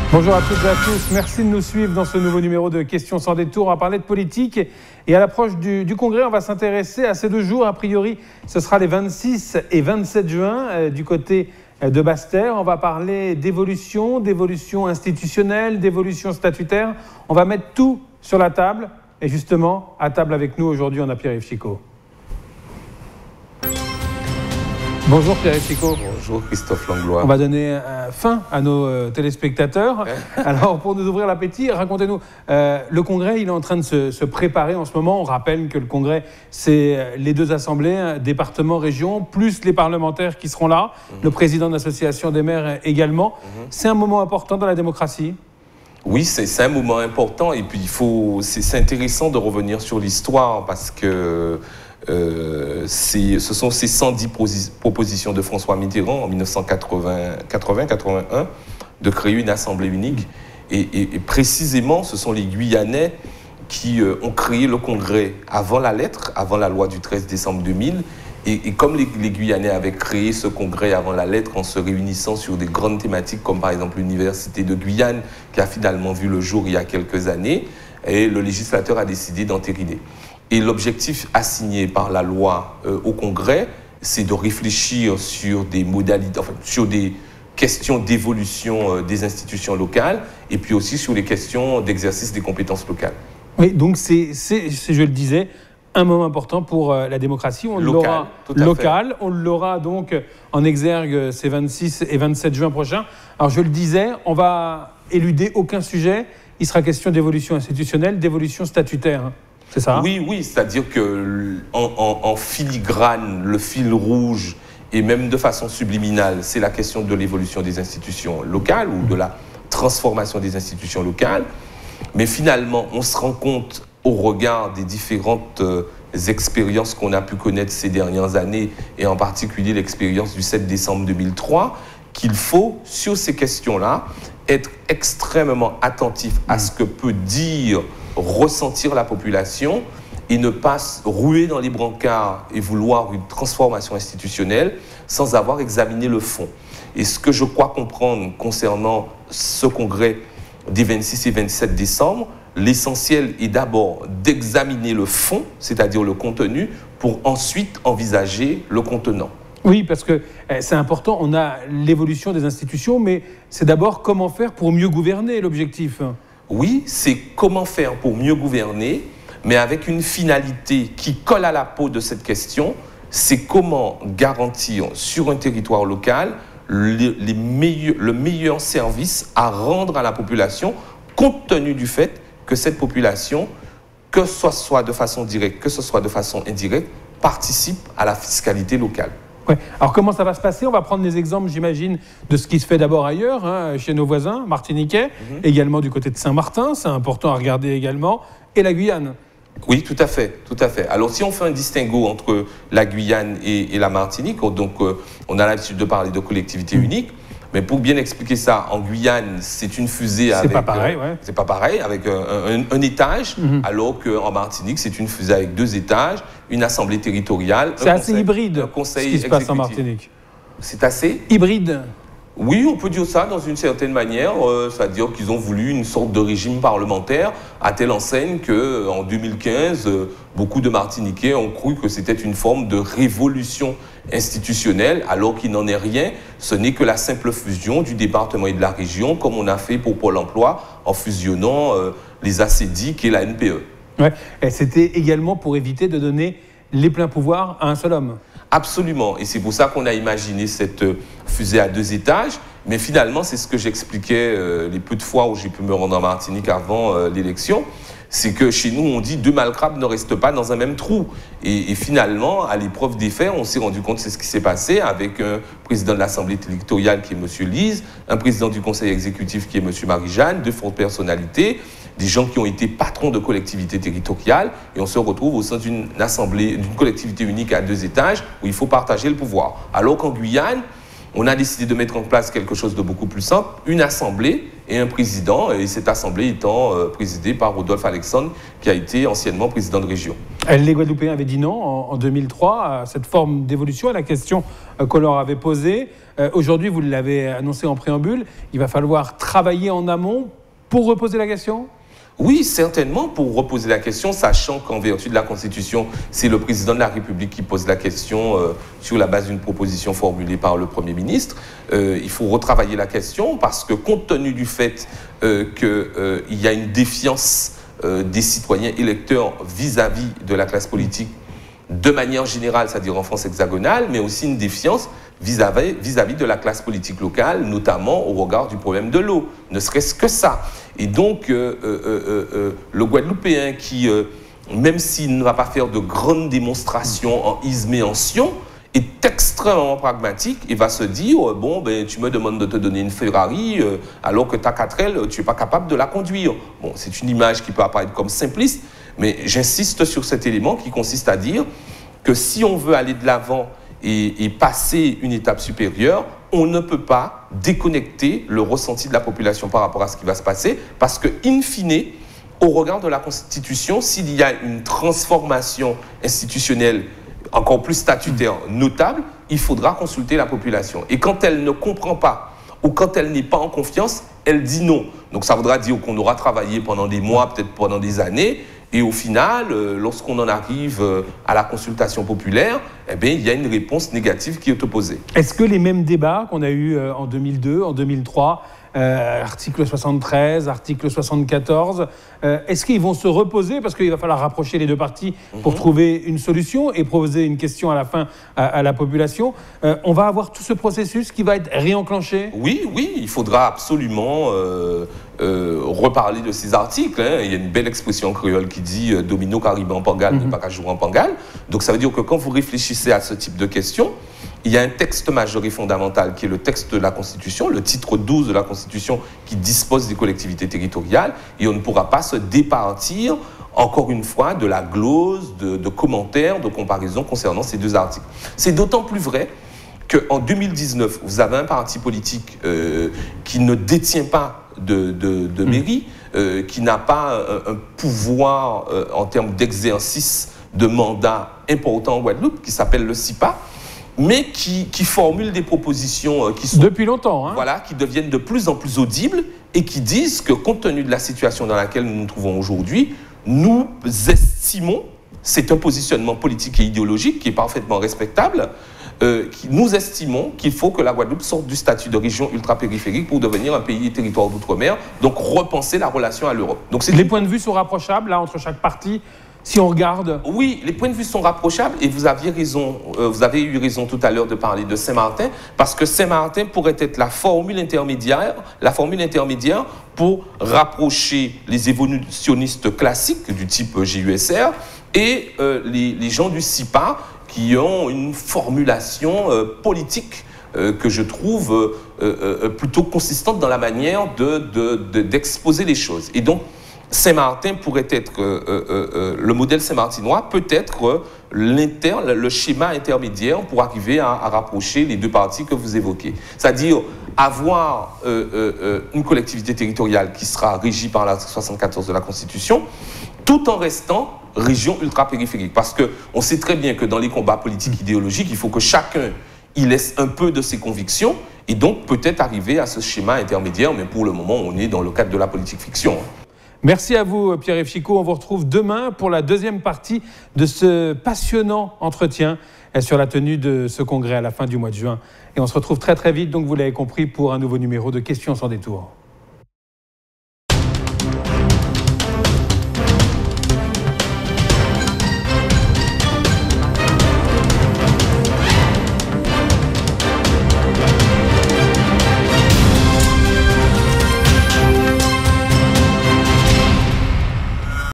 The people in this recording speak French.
Bonjour à toutes et à tous, merci de nous suivre dans ce nouveau numéro de Questions sans détour. On va parler de politique et à l'approche du Congrès, on va s'intéresser à ces 2 jours. A priori, ce sera les 26 et 27 juin du côté de Basse-Terre. On va parler d'évolution institutionnelle, d'évolution statutaire. On va mettre tout sur la table et justement, à table avec nous aujourd'hui, on a Pierre-Yves Chicot. Bonjour Pierre-Yves Chicot. Bonjour Christophe Langlois. On va donner fin à nos téléspectateurs. Alors pour nous ouvrir l'appétit, racontez-nous, le Congrès il est en train de se préparer en ce moment. On rappelle que le Congrès c'est les 2 assemblées, départements, régions, plus les parlementaires qui seront là, le président de l'association des maires également. C'est un moment important dans la démocratie. Oui, c'est un moment important et puis c'est intéressant de revenir sur l'histoire parce que ce sont ces 110 propositions de François Mitterrand en 1980-81 de créer une assemblée unique et précisément ce sont les Guyanais qui ont créé le Congrès avant la lettre, avant la loi du 13 décembre 2000 et comme les Guyanais avaient créé ce Congrès avant la lettre en se réunissant sur des grandes thématiques comme par exemple l'Université de Guyane qui a finalement vu le jour il y a quelques années et le législateur a décidé d'entériner. Et l'objectif assigné par la loi au Congrès, c'est de réfléchir sur des modalités, sur des questions d'évolution des institutions locales et puis aussi sur les questions d'exercice des compétences locales. Oui, donc c'est, je le disais, un moment important pour la démocratie. On l'aura local, on l'aura donc en exergue ces 26 et 27 juin prochains. Alors je le disais, on va éluder aucun sujet. Il sera question d'évolution institutionnelle, d'évolution statutaire. C'est ça? Oui, c'est-à-dire qu'en filigrane, le fil rouge, et même de façon subliminale, c'est la question de l'évolution des institutions locales ou de la transformation des institutions locales. Mais finalement, on se rend compte, au regard des différentes expériences qu'on a pu connaître ces dernières années, et en particulier l'expérience du 7 décembre 2003, qu'il faut, sur ces questions-là, être extrêmement attentif à ce que peut dire, ressentir la population et ne pas ruer dans les brancards et vouloir une transformation institutionnelle sans avoir examiné le fond. Et ce que je crois comprendre concernant ce congrès des 26 et 27 décembre, l'essentiel est d'abord d'examiner le fond, c'est-à-dire le contenu, pour ensuite envisager le contenant. Oui, parce que c'est important, on a l'évolution des institutions, mais c'est d'abord comment faire pour mieux gouverner, l'objectif. Oui, c'est comment faire pour mieux gouverner, mais avec une finalité qui colle à la peau de cette question, c'est comment garantir sur un territoire local le meilleur service à rendre à la population, compte tenu du fait que cette population, que ce soit de façon directe, que ce soit de façon indirecte, participe à la fiscalité locale. Ouais. Alors comment ça va se passer? On va prendre des exemples, j'imagine, de ce qui se fait d'abord ailleurs, chez nos voisins martiniquais, également du côté de Saint-Martin, c'est important à regarder également, et la Guyane. Oui, tout à fait, tout à fait. Alors si on fait un distinguo entre la Guyane et la Martinique, donc on a l'habitude de parler de collectivité unique, mais pour bien expliquer ça, en Guyane, c'est une fusée avec... C'est pas pareil, ouais. C'est pas pareil, avec un étage, alors qu'en Martinique, c'est une fusée avec 2 étages, une assemblée territoriale... C'est assez hybride, ce qui se passe en Martinique. C'est assez... Hybride. Oui, on peut dire ça dans une certaine manière, c'est-à-dire qu'ils ont voulu une sorte de régime parlementaire à telle enseigne qu'en 2015, beaucoup de Martiniquais ont cru que c'était une forme de révolution institutionnelle, alors qu'il n'en est rien. Ce n'est que la simple fusion du département et de la région, comme on a fait pour Pôle emploi en fusionnant les ACDIC et la NPE. Ouais. Et c'était également pour éviter de donner les pleins pouvoirs à un seul homme. Absolument, et c'est pour ça qu'on a imaginé cette fusée à 2 étages, mais finalement, c'est ce que j'expliquais les peu de fois où j'ai pu me rendre en Martinique avant l'élection, c'est que chez nous, on dit 2 malcrabes ne restent pas dans un même trou. Et finalement, à l'épreuve des faits, on s'est rendu compte que c'est ce qui s'est passé avec un président de l'Assemblée territoriale qui est M. Lise, un président du Conseil exécutif qui est M. Marie-Jeanne, 2 fortes personnalités, des gens qui ont été patrons de collectivités territoriales, et on se retrouve au sein d'une assemblée, d'une collectivité unique à 2 étages où il faut partager le pouvoir. Alors qu'en Guyane, on a décidé de mettre en place quelque chose de beaucoup plus simple, une assemblée et un président, et cette assemblée étant présidée par Rodolphe Alexandre, qui a été anciennement président de région. Les Guadeloupéens avaient dit non en 2003 à cette forme d'évolution, à la question qu'on leur avait posée. Aujourd'hui, vous l'avez annoncé en préambule, il va falloir travailler en amont pour reposer la question ? Oui, certainement, pour reposer la question, sachant qu'en vertu de la Constitution, c'est le président de la République qui pose la question sur la base d'une proposition formulée par le Premier ministre. Il faut retravailler la question parce que compte tenu du fait qu'il y a une défiance des citoyens électeurs vis-à-vis de la classe politique de manière générale, c'est-à-dire en France hexagonale, mais aussi une défiance vis-à-vis de la classe politique locale, notamment au regard du problème de l'eau, ne serait-ce que ça. Et donc, le Guadeloupéen qui, même s'il ne va pas faire de grandes démonstrations en isme et en sion, est extrêmement pragmatique et va se dire bon, ben, tu me demandes de te donner une Ferrari alors que ta 4L, tu n'es pas capable de la conduire. Bon, c'est une image qui peut apparaître comme simpliste, mais j'insiste sur cet élément qui consiste à dire que si on veut aller de l'avant et passer une étape supérieure, on ne peut pas déconnecter le ressenti de la population par rapport à ce qui va se passer, parce que, in fine, au regard de la Constitution, s'il y a une transformation institutionnelle encore plus statutaire notable, il faudra consulter la population. Et quand elle ne comprend pas, ou quand elle n'est pas en confiance, elle dit non. Donc ça voudra dire qu'on aura travaillé pendant des mois, peut-être pendant des années, et au final, lorsqu'on en arrive à la consultation populaire, eh bien, il y a une réponse négative qui est opposée. Est-ce que les mêmes débats qu'on a eus en 2002, en 2003, article 73, article 74, est-ce qu'ils vont se reposer? Parce qu'il va falloir rapprocher les deux parties pour trouver une solution et poser une question à la fin à la population. On va avoir tout ce processus qui va être réenclenché? Oui, il faudra absolument reparler de ces articles. Hein. Il y a une belle expression créole qui dit « domino qu'arrive en pangal, n'est pas qu'à jouer en pangal ». Donc ça veut dire que quand vous réfléchissez à ce type de questions, il y a un texte majeur et fondamental qui est le texte de la Constitution, le titre 12 de la Constitution qui dispose des collectivités territoriales, et on ne pourra pas se départir, encore une fois, de la glose, de commentaires, de comparaisons concernant ces deux articles. C'est d'autant plus vrai qu'en 2019, vous avez un parti politique qui ne détient pas de mairie, qui n'a pas un pouvoir en termes d'exercice de mandat important en Guadeloupe, qui s'appelle le CIPA, mais qui formule des propositions qui sont... Depuis longtemps, hein. Voilà, qui deviennent de plus en plus audibles et qui disent que, compte tenu de la situation dans laquelle nous nous trouvons aujourd'hui, nous estimons, c'est un positionnement politique et idéologique qui est parfaitement respectable, nous estimons qu'il faut que la Guadeloupe sorte du statut de région ultra-périphérique pour devenir un pays et territoire d'outre-mer, donc repenser la relation à l'Europe. Donc les points de vue sont rapprochables, là, entre chaque parti? Si on regarde... Oui, les points de vue sont rapprochables et vous aviez raison, vous avez eu raison tout à l'heure de parler de Saint-Martin, parce que Saint-Martin pourrait être la formule intermédiaire pour rapprocher les évolutionnistes classiques du type GUSR et les gens du CIPA qui ont une formulation politique que je trouve plutôt consistante dans la manière d'exposer les choses. Et donc, Saint-Martin pourrait être, le modèle saint-martinois peut être le schéma intermédiaire pour arriver à rapprocher les deux parties que vous évoquez. C'est-à-dire avoir une collectivité territoriale qui sera régie par l'article 74 de la Constitution, tout en restant région ultra-périphérique. Parce qu'on sait très bien que dans les combats politiques idéologiques, il faut que chacun y laisse un peu de ses convictions et donc peut-être arriver à ce schéma intermédiaire, mais pour le moment, on est dans le cadre de la politique fiction. Merci à vous, Pierre-Yves Chicot. On vous retrouve demain pour la deuxième partie de ce passionnant entretien sur la tenue de ce congrès à la fin du mois de juin. Et on se retrouve très très vite, donc vous l'avez compris, pour un nouveau numéro de Questions sans détour.